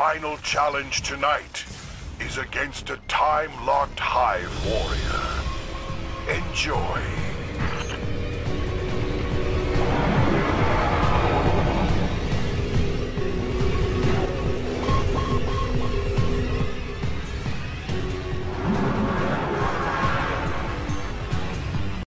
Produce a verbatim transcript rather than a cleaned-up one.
final challenge tonight is against a time-locked Hive warrior. Enjoy.